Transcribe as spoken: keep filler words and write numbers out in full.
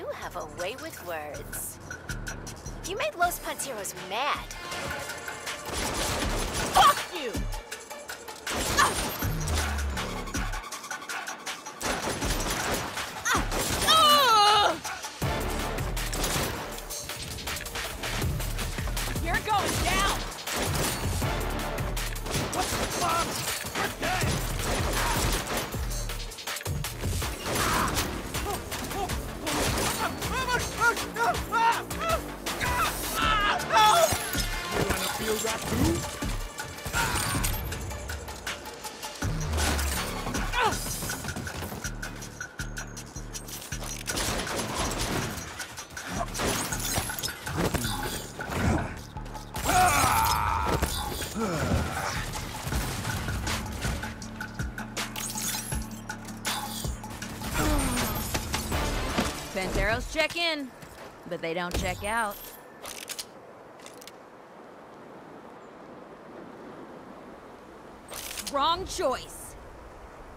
do have a way with words. You made Los Panteros mad. Fuck you! Ah! You're going down! What's the bomb? We're dead! You wanna feel that too? Panteros check in, but they don't check out. Wrong choice.